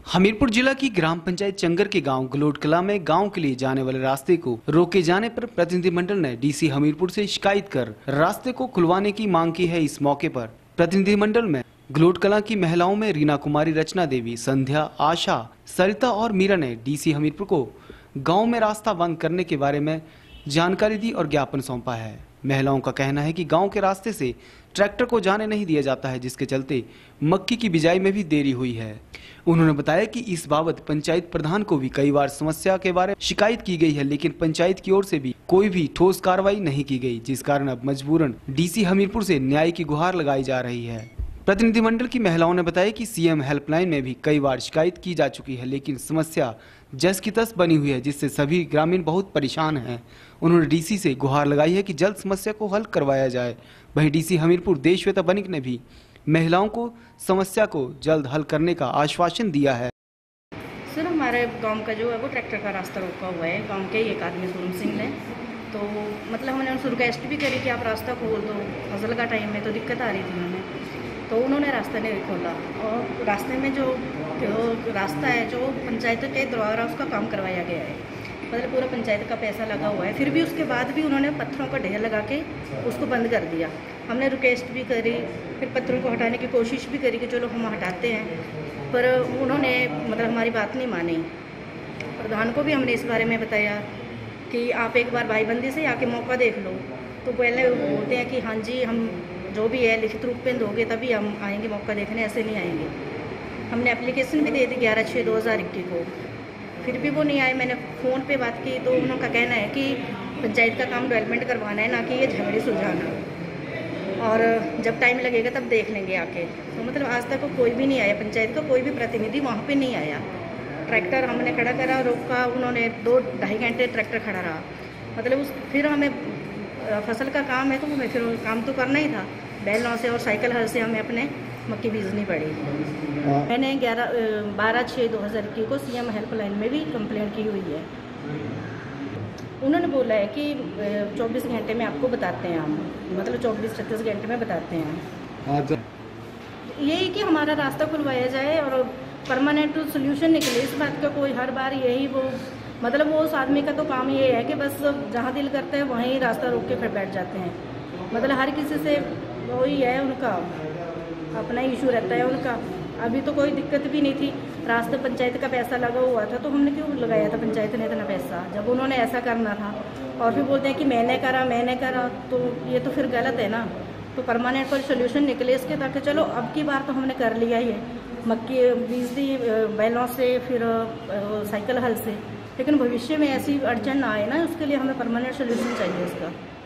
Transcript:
हमीरपुर जिला की ग्राम पंचायत चंगर के गांव गलोट कला में गांव के लिए जाने वाले रास्ते को रोके जाने पर प्रतिनिधिमंडल ने डीसी हमीरपुर से शिकायत कर रास्ते को खुलवाने की मांग की है। इस मौके पर प्रतिनिधिमंडल में गलोट कला की महिलाओं में रीना कुमारी, रचना देवी, संध्या, आशा, सरिता और मीरा ने डीसी हमीरपुर को गाँव में रास्ता बंद करने के बारे में जानकारी दी और ज्ञापन सौंपा है। महिलाओं का कहना है कि गांव के रास्ते से ट्रैक्टर को जाने नहीं दिया जाता है, जिसके चलते मक्की की बिजाई में भी देरी हुई है। उन्होंने बताया कि इस बाबत पंचायत प्रधान को भी कई बार समस्या के बारे में शिकायत की गई है, लेकिन पंचायत की ओर से भी कोई भी ठोस कार्रवाई नहीं की गई, जिस कारण अब मजबूरन डीसी हमीरपुर से न्याय की गुहार लगाई जा रही है। प्रतिनिधिमंडल की महिलाओं ने बताया कि सीएम हेल्पलाइन में भी कई बार शिकायत की जा चुकी है, लेकिन समस्या जस की तस बनी हुई है, जिससे सभी ग्रामीण बहुत परेशान हैं। उन्होंने डीसी से गुहार लगाई है कि जल्द समस्या को हल करवाया जाए। वहीं डीसी हमीरपुर देशवेता बनिक ने भी महिलाओं को समस्या को जल्द हल करने का आश्वासन दिया है। सर, हमारे गांव का जो है वो ट्रैक्टर का रास्ता रोका हुआ है। गांव के एक आदमी सूरम सिंह ने, तो मतलब हमने उनसे रिक्वेस्ट भी करी कि आप रास्ता खोल दो, फसल का टाइम में तो दिक्कत आ रही थी उन्हें, तो उन्होंने रास्ता नहीं खोला। और रास्ते में जो रास्ता है जो पंचायत के द्वारा उसका काम करवाया गया है, मतलब पूरा पंचायत का पैसा लगा हुआ है, फिर भी उसके बाद भी उन्होंने पत्थरों का ढेर लगा के उसको बंद कर दिया। हमने रिक्वेस्ट भी करी, फिर पत्थरों को हटाने की कोशिश भी करी कि चलो हम हटाते हैं, पर उन्होंने मतलब हमारी बात नहीं मानी। प्रधान को भी हमने इस बारे में बताया कि आप एक बार भाईबंदी से आके मौका देख लो, तो पहले बोलते हैं कि हाँ जी हम जो भी है लिखित रूप में दोगे तभी हम आएंगे मौका देखने, ऐसे नहीं आएंगे। हमने एप्लीकेशन भी दे दी 11/6/2021 को, फिर भी वो नहीं आए। मैंने फ़ोन पे बात की तो उनका कहना है कि पंचायत का काम डेवलपमेंट करवाना है, ना कि ये झगड़े सुलझाना, और जब टाइम लगेगा तब देख लेंगे आके। तो मतलब आज तक कोई भी नहीं आया, पंचायत का कोई भी प्रतिनिधि वहाँ पे नहीं आया। ट्रैक्टर हमने खड़ा करा, रोका, उन्होंने 2-2.5 घंटे ट्रैक्टर खड़ा रहा। मतलब फिर हमें फसल का काम है तो हमें फिर काम तो करना ही था। बैलों से और साइकिल हल से हमें अपने मक्की बीजनी पड़ी। मैंने 12/6/2021 को सीएम हेल्पलाइन में भी कंप्लेंट की हुई है। उन्होंने बोला है कि 24 घंटे में आपको बताते हैं हम, मतलब 24-36 घंटे में बताते हैं। यही कि हमारा रास्ता खुलवाया जाए और परमानेंट सोल्यूशन निकले इस बात का। कोई हर बार यही वो मतलब वो उस आदमी का तो काम ये है कि बस जहाँ दिल करता है वहीं रास्ता रोक के फिर बैठ जाते हैं। मतलब हर किसी से वही है, उनका अपना इशू रहता है उनका। अभी तो कोई दिक्कत भी नहीं थी, रास्ते पंचायत का पैसा लगा हुआ था, तो हमने क्यों लगाया था पंचायत ने इतना पैसा, जब उन्होंने ऐसा करना था। और फिर बोलते हैं कि मैंने करा, तो ये तो फिर गलत है ना। तो परमानेंट कोई सोल्यूशन निकले इसके, ताकि चलो अब की बार तो हमने कर लिया ही है, मक्की बीज दी बैलों से, फिर साइकिल हल से, लेकिन भविष्य में ऐसी अड़चन ना आए ना, उसके लिए हमें परमानेंट सोल्यूशन चाहिए इसका।